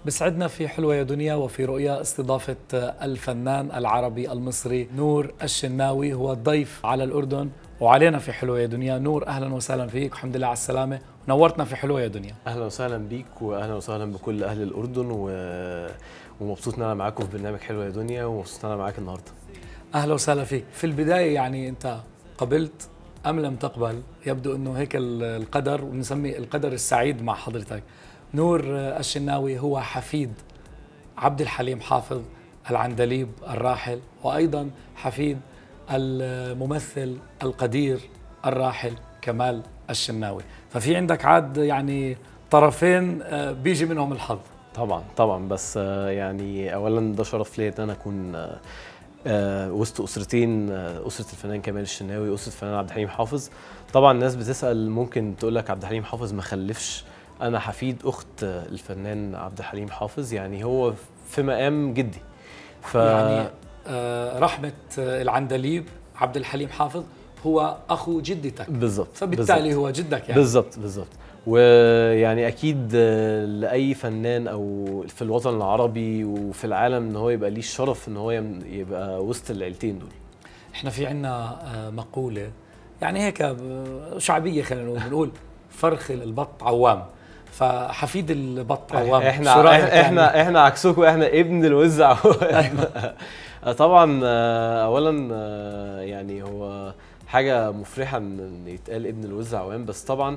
بسعدنا في حلوة يا دنيا وفي رؤيا استضافة الفنان العربي المصري نور الشناوي، هو الضيف على الأردن وعلينا في حلوة يا دنيا. نور أهلا وسهلا فيك، والحمد لله على السلامة، نورتنا في حلوة يا دنيا. اهلا وسهلا بيك واهلا وسهلا بكل اهل الاردن ومبسوط ان انا معاكم في برنامج حلوة يا دنيا، ومبسوط ان انا معاك النهارده. أهلا وسهلا فيك. في البداية يعني أنت قبلت أم لم تقبل؟ يبدو أنه هيك القدر، ونسمي القدر السعيد مع حضرتك. نور الشناوي هو حفيد عبد الحليم حافظ العندليب الراحل، وأيضا حفيد الممثل القدير الراحل كمال الشناوي، ففي عندك عاد يعني طرفين بيجي منهم الحظ. طبعا بس يعني اولا ده شرف ليا ان انا اكون وسط اسرتين، اسره الفنان كمال الشناوي واسره الفنان عبد الحليم حافظ. طبعا الناس بتسال ممكن تقول لك عبد الحليم حافظ ما خلفش، انا حفيد اخت الفنان عبد الحليم حافظ، يعني هو في مقام جدي. يعني رحمة العندليب عبد الحليم حافظ هو أخو جدتك بالظبط، فبالتالي هو جدك يعني. بالظبط. ويعني أكيد لأي فنان أو في الوطن العربي وفي العالم إن هو يبقى ليه الشرف إن هو يبقى وسط العيلتين دول. إحنا في عنا مقولة يعني هيك شعبية، خلينا نقول فرخ البط عوام، فحفيد البط عوام. احنا عكسكم، احنا ابن الوز عوام. طبعا اولا يعني هو حاجه مفرحه ان يتقال ابن الوز عوام، بس طبعا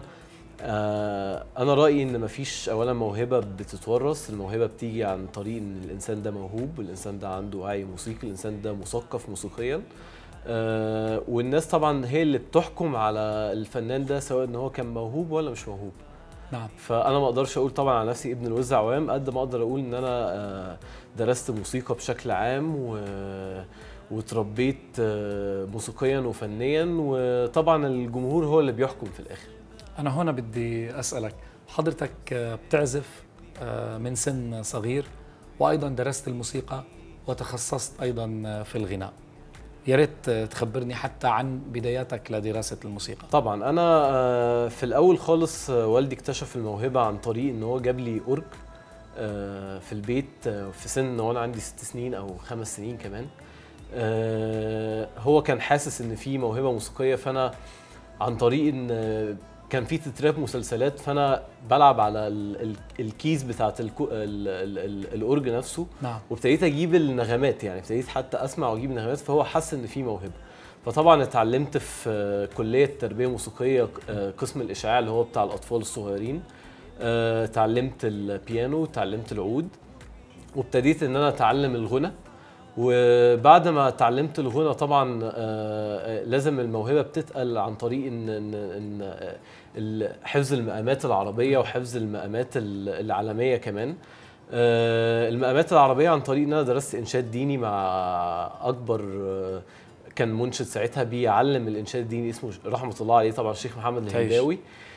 انا رايي ان مفيش اولا موهبه بتتورث، الموهبه بتيجي عن طريق ان الانسان ده موهوب، الانسان ده عنده وعي موسيقي، الانسان ده مثقف موسيقيا. والناس طبعا هي اللي بتحكم على الفنان ده سواء ان هو كان موهوب ولا مش موهوب. نعم. فانا ما اقدرش اقول طبعا على نفسي ابن الوز عوام، قد ما اقدر اقول ان انا درست موسيقى بشكل عام وتربيت موسيقيا وفنيا، وطبعا الجمهور هو اللي بيحكم في الاخر. انا هنا بدي اسالك، حضرتك بتعزف من سن صغير، وايضا درست الموسيقى وتخصصت ايضا في الغناء، يا ريت تخبرني حتى عن بداياتك لدراسة الموسيقى. طبعا أنا في الأول خالص والدي اكتشف الموهبة عن طريق إن هو جاب لي أورج في البيت في سن وأنا عندي 6 سنين أو 5 سنين كمان. هو كان حاسس إن في موهبة موسيقية، فأنا عن طريق إن كان في تترات مسلسلات، فانا بلعب على الكيز بتاعت الاورج نفسه. نعم. وابتديت اجيب النغمات، يعني ابتديت حتى اسمع واجيب نغمات، فهو حس ان في موهبه. فطبعا اتعلمت في كليه تربيه موسيقيه قسم الاشعاع اللي هو بتاع الاطفال الصغيرين. اتعلمت البيانو، اتعلمت العود، وابتديت ان انا اتعلم الغنى. وبعد ما اتعلمت الغنى طبعا لازم الموهبه بتتقل عن طريق ان حفظ المقامات العربيه وحفظ المقامات العالميه كمان. المقامات العربيه عن طريق ان انا درست انشاد ديني مع اكبر كان منشد ساعتها بيعلم الانشاد الديني، اسمه رحمه الله عليه طبعا الشيخ محمد الهنداوي.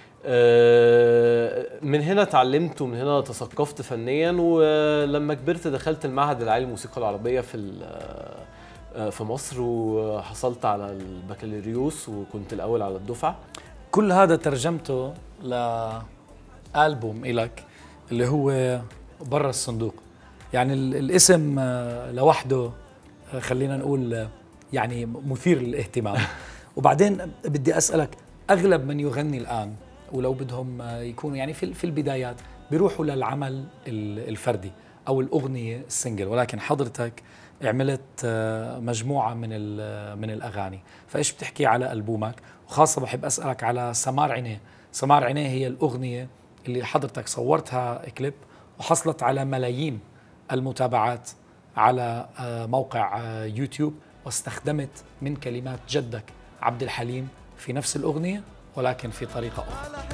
من هنا اتعلمت ومن هنا تثقفت فنيا، ولما كبرت دخلت المعهد العالي للموسيقى العربيه في مصر، وحصلت على البكالوريوس وكنت الاول على الدفعه. كل هذا ترجمته لألبوم إلك اللي هو برا الصندوق، يعني الاسم لوحده خلينا نقول يعني مثير للاهتمام. وبعدين بدي أسألك، أغلب من يغني الآن ولو بدهم يكونوا يعني في البدايات بيروحوا للعمل الفردي أو الأغنية السنجل، ولكن حضرتك عملت مجموعة من الأغاني، فإيش بتحكي على ألبومك؟ وخاصة بحب أسألك على سمار عينيه. سمار عينيه هي الأغنية اللي حضرتك صورتها كليب وحصلت على ملايين المتابعات على موقع يوتيوب، واستخدمت من كلمات جدك عبد الحليم في نفس الأغنية ولكن في طريقة أخرى.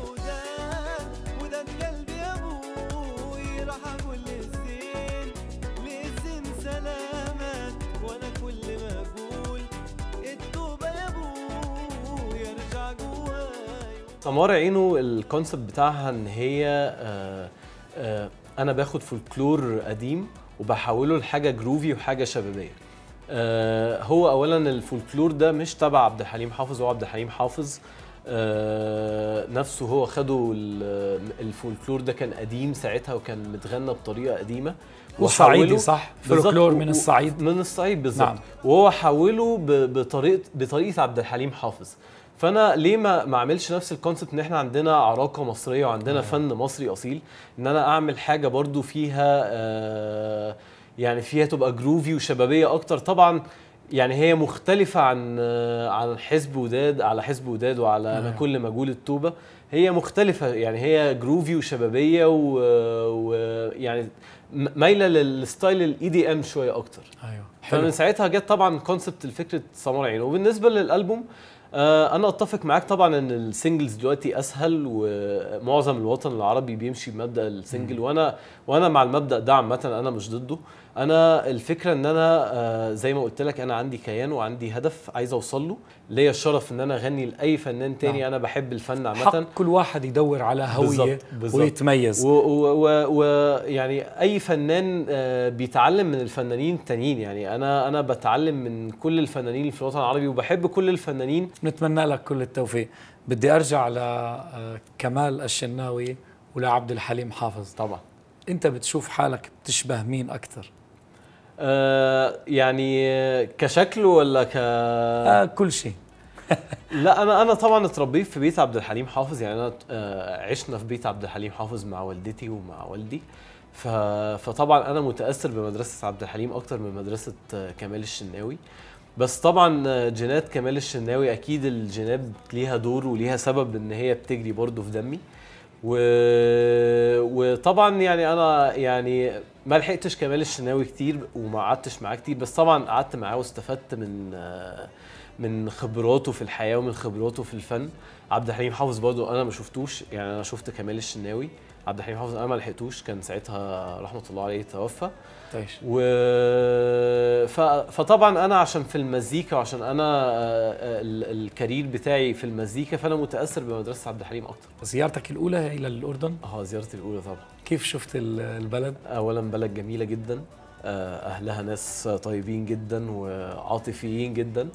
سمار عينه الكونسبت بتاعها ان هي انا باخد فولكلور قديم وبحوله لحاجه جروفي وحاجه شبابيه. هو اولا الفولكلور ده مش تبع عبد الحليم حافظ، هو عبد الحليم حافظ نفسه هو خده الفولكلور ده كان قديم ساعتها وكان متغنى بطريقه قديمه وصعيدي صح؟ فولكلور من الصعيد. من الصعيد بالظبط. نعم. وهو حوله بطريقه عبد الحليم حافظ. فانا ليه ما اعملش نفس الكونسبت ان احنا عندنا عراقه مصريه وعندنا فن مصري اصيل، ان انا اعمل حاجه برضو فيها يعني فيها تبقى جروفي وشبابيه اكتر. طبعا يعني هي مختلفه عن حزب وداد، على حزب وداد وعلى انا كل مجهول التوبه. هي مختلفه، يعني هي جروفي وشبابيه ويعني مايله للستايل الاي دي ام شويه اكتر. ايوه فمن ساعتها جت طبعا كونسبت الفكره سمر عين. وبالنسبه للالبوم انا اتفق معاك طبعا ان السنجلز دلوقتي اسهل، ومعظم الوطن العربي بيمشي بمبدا السنجل، وانا مع المبدا ده عامه، انا مش ضده. انا الفكره ان انا زي ما قلت لك انا عندي كيان وعندي هدف عايز اوصل له. ليا الشرف ان انا اغني لاي فنان تاني. انا بحب الفن عامه. حق كل واحد يدور على هويه ويتميز. ويعني اي فنان بيتعلم من الفنانين التانيين. يعني انا بتعلم من كل الفنانين اللي في الوطن العربي وبحب كل الفنانين. نتمنى لك كل التوفيق. بدي ارجع لكمال الشناوي ولعبد الحليم حافظ. طبعا انت بتشوف حالك بتشبه مين اكثر؟ يعني كشكل ولا كل شيء. لا انا طبعا اتربيت في بيت عبد الحليم حافظ. يعني انا عشنا في بيت عبد الحليم حافظ مع والدتي ومع والدي. فطبعا انا متاثر بمدرسه عبد الحليم اكتر من مدرسه كمال الشناوي. بس طبعا جينات كمال الشناوي اكيد الجينات ليها دور وليها سبب ان هي بتجري برضو في دمي. وطبعا يعني انا يعني ما لحقتش كمال الشناوي كتير وما قعدتش معاه كتير، بس طبعا قعدت معاه واستفدت من خبراته في الحياه ومن خبراته في الفن. عبد الحليم حافظ برضو انا ما شفتوش، يعني انا شفت كمال الشناوي. عبد الحليم حافظ انا ما لحقتوش، كان ساعتها رحمه الله عليه توفى. فطبعا انا عشان في المزيكا وعشان انا الكارير بتاعي في المزيكا، فانا متاثر بمدرسه عبد الحليم اكتر. زيارتك الاولى الى الاردن؟ زيارتي الاولى طبعا. كيف شفت البلد؟ اولا بلد جميله جدا، اهلها ناس طيبين جدا وعاطفيين جدا،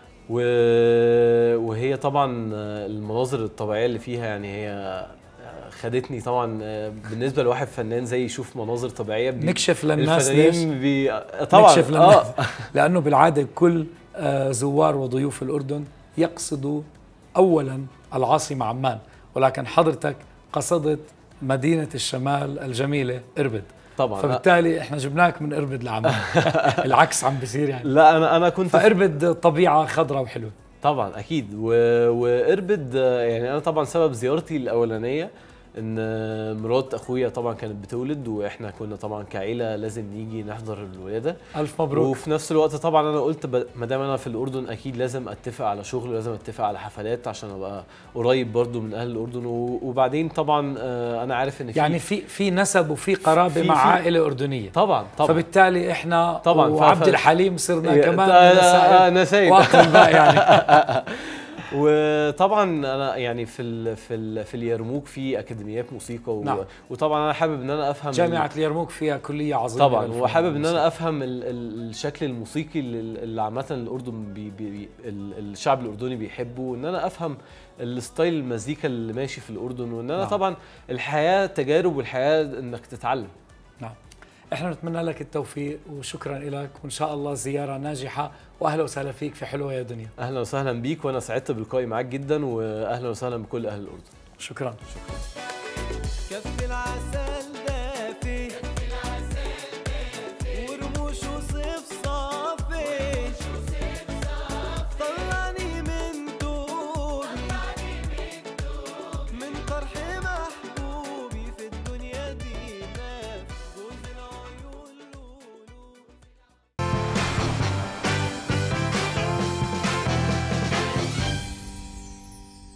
وهي طبعا المناظر الطبيعيه اللي فيها يعني هي خدتني طبعا. بالنسبه لواحد فنان زي يشوف مناظر طبيعيه نكشف للناس ليش؟ طبعا نكشف للناس لانه بالعاده كل زوار وضيوف الاردن يقصدوا اولا العاصمه عمان، ولكن حضرتك قصدت مدينه الشمال الجميله اربد طبعا. فبالتالي احنا جبناك من اربد لعمان. العكس عم بيصير يعني. لا انا كنت فاربد طبيعه خضراء وحلوه طبعا اكيد. واربد يعني انا طبعا سبب زيارتي الاولانيه ان مرات اخويا طبعا كانت بتولد، واحنا كنا طبعا كعيله لازم نيجي نحضر الولاده. الف مبروك. وفي نفس الوقت طبعا انا قلت ما دام انا في الاردن اكيد لازم اتفق على شغل ولازم اتفق على حفلات عشان ابقى قريب برضو من اهل الاردن. وبعدين طبعا انا عارف ان يعني في نسب وفي قرابه مع عائله اردنيه. طبعا فبالتالي احنا طبعا وعبد الحليم صرنا كمان نسايب واخد الباقي يعني. وطبعا انا يعني في اليرموك في اكاديميات موسيقى نعم. وطبعا انا حابب ان انا افهم جامعه اليرموك فيها كليه عظيمه طبعا، وحابب ان انا افهم الشكل الموسيقي اللي عامه الاردن الشعب الاردني بيحبه، وان انا افهم الستايل المزيكا اللي ماشي في الاردن، وان انا طبعا الحياه تجارب والحياه انك تتعلم. نعم. احنا نتمنى لك التوفيق وشكرا لك، وان شاء الله زياره ناجحه، واهلا وسهلا فيك في حلوه يا دنيا. اهلا وسهلا بيك، وانا سعدت بلقائي معاك جدا، واهلا وسهلا بكل اهل الاردن. شكرا.